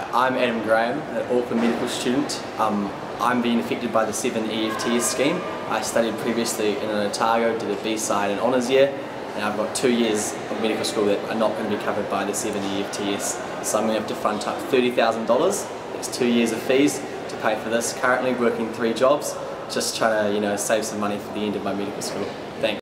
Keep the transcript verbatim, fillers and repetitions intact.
I'm Adam Graham, an Auckland medical student. Um, I'm being affected by the seven E F T S scheme. I studied previously in Otago, did a B-side and honours year, and I've got two years of medical school that are not going to be covered by the seven E F T S. So I'm going to have to front up thirty thousand dollars. It's two years of fees to pay for this. Currently working three jobs, just trying to you know save some money for the end of my medical school.